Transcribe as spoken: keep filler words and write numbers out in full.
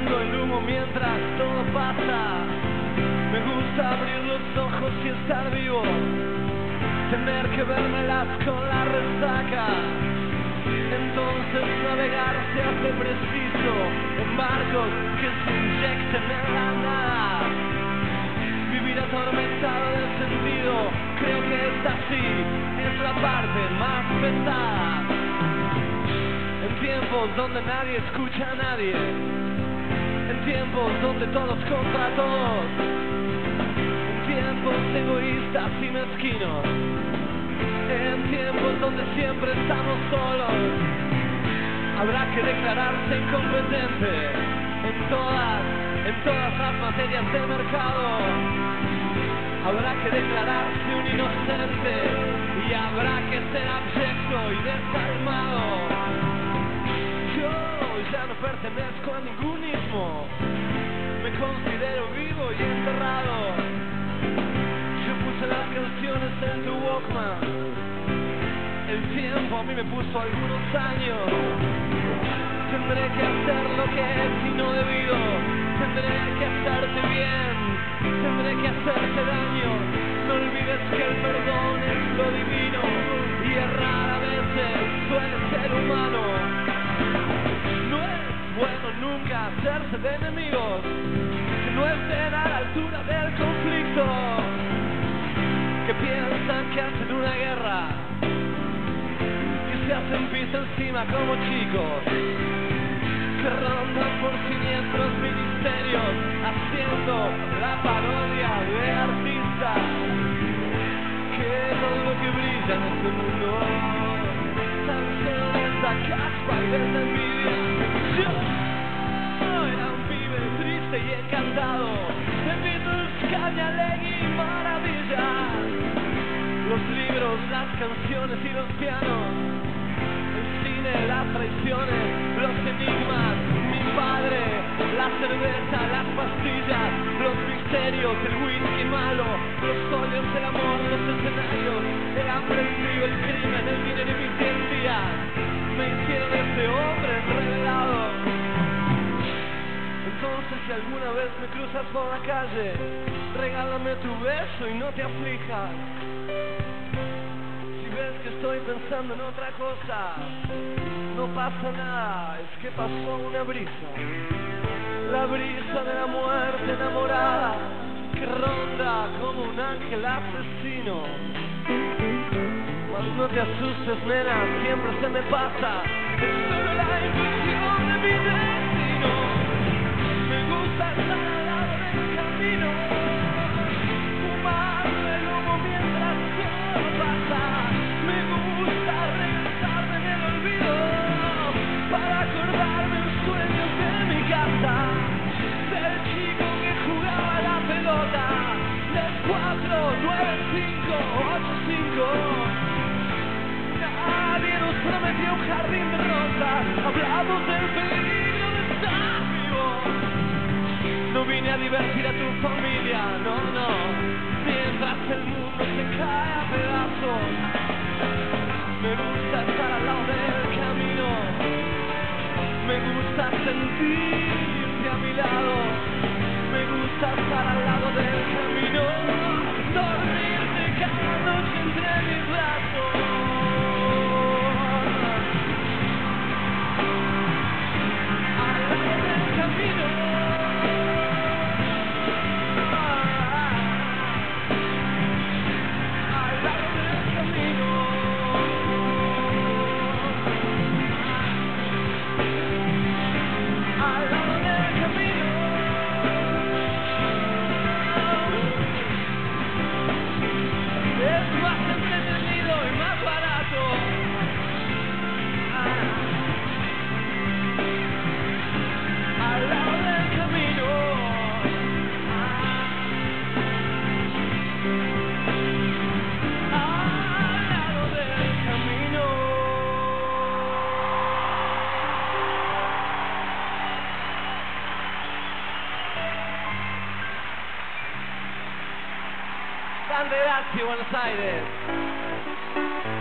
inhalando el humo mientras todo pasa. Me gusta abrir los ojos y estar vivo, tener que vérmelas con la resaca. Entonces navegar se hace preciso en barcos que se inyecten en la nada. Vivir atormentado de sentido, creo que esta sí es la parte más pesada. En tiempos donde nadie escucha a nadie, en tiempos donde todos contra todos, en tiempos egoístas y mezquinos, en tiempos donde siempre estamos solos, habrá que declararse incompetente en todas, en todas las materias del mercado. Habrá que declararse un inocente y habrá que ser abyecto y desalmado. Yo ya no pertenezco a ningún ismo, me considero vivo y enterrado. Yo puse las canciones en tu Walkman, el tiempo a mí me puso algunos años. Tendré que hacer lo que es y no debido, tendré que hacerte bien, tendré que hacerte daño. No olvides que el perdón es lo divino y errar a veces suele ser humano. No es bueno nunca hacerse de enemigos que no estén a la altura del conflicto, que piensan que hacen una guerra, que se hacen pis encima como chicos, que rondan por siniestros ministerios haciendo la parodia de artistas, que todo lo que brilla en este mundo tan solo les da caspa y les da envidia. Yo era un pibe triste y encantado de Beatles, Cañalegui y maravillas, los libros, las canciones y los pianos, el cine, las traiciones, los enigmas, mi padre, la cerveza, las pastillas, los misterios, el whisky malo, los óleos, el amor, los escenarios, el hambre, el frío, el crimen, el dinero y mis diez días me hicieron este hombre revelado. Entonces si alguna vez me cruzas por la calle, regálame tu beso y no te aflijas. Ves que estoy pensando en otra cosa, no pasa nada, es que pasó una brisa, la brisa de la muerte enamorada que ronda como un ángel asesino. Mas no te asustes, nena, siempre se me pasa, es solo la intuición de mi destino. Me gusta estar al lado del camino, fumando el humo mientras todo pasa. Me gusta regresarme en el olvido para acordarme los sueños de mi casa, del chico que jugaba la pelota, del cuatro, nueve, cinco, ocho, cinco. Nadie nos prometió un jardín de rosas, hablamos del peligro de estar vivo. No vine a divertir a tu familia, no, no, mientras el mundo se cae a pedazos. Me gusta estar al lado del camino, me gusta sentirte a mi lado, me gusta estar al lado del camino, dormirte cada noche entre mis brazos. Al lado del camino, al lado del camino. Grande, grazie, Buenos Aires.